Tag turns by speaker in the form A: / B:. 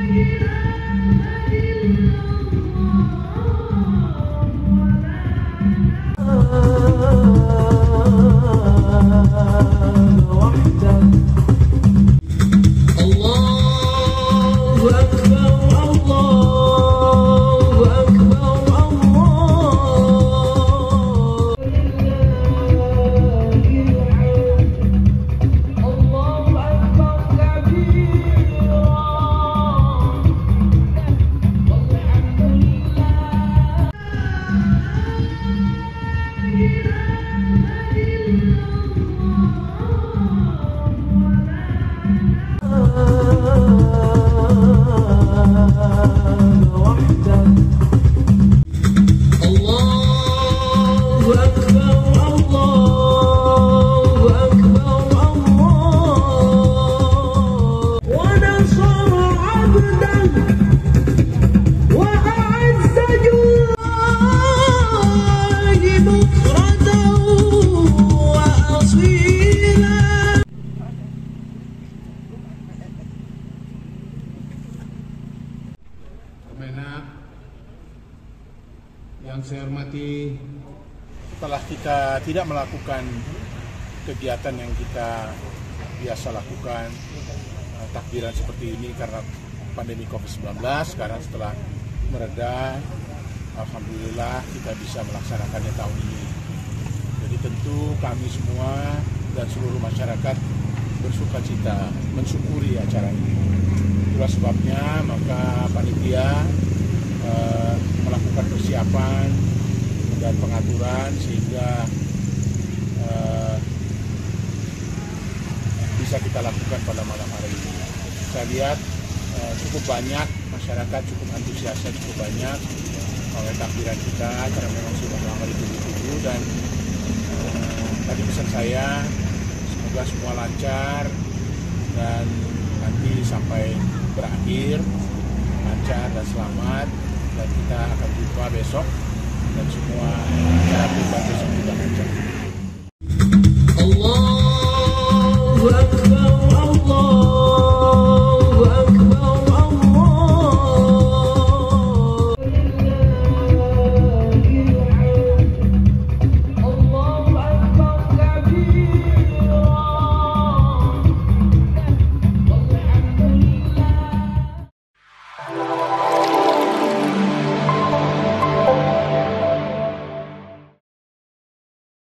A: Yang saya hormati, setelah kita tidak melakukan kegiatan yang kita biasa lakukan, takbiran seperti ini karena pandemi COVID-19, sekarang setelah mereda, alhamdulillah kita bisa melaksanakannya tahun ini. Jadi tentu kami semua dan seluruh masyarakat bersukacita, mensyukuri acara ini. Itulah sebabnya maka panitia melakukan persiapan dan pengaturan sehingga bisa kita lakukan pada malam hari ini. Saya lihat cukup banyak masyarakat, cukup antusiasnya cukup banyak oleh takbiran kita karena memang sudah lama ditunggu-tunggu. Dan tadi pesan saya semoga semua lancar dan nanti sampai berakhir lancar dan selamat, dan kita akan jumpa besok dan semua acara besok juga lancar. Allah